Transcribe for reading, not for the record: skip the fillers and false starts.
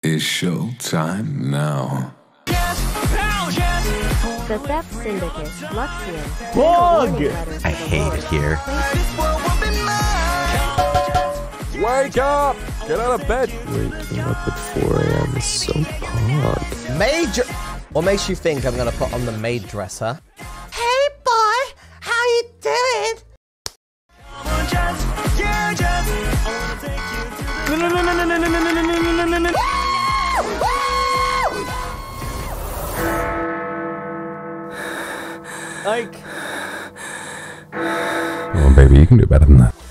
It's show time now. The theft syndicate, Luxiem. Bug! I hate it here. Wake up! Get out of bed! Waking up at 4 a.m. is so pog. Major. What makes you think I'm gonna put on the maid dress, huh? Hey boy, how you doing? Ike. Oh, baby, you can do better than that.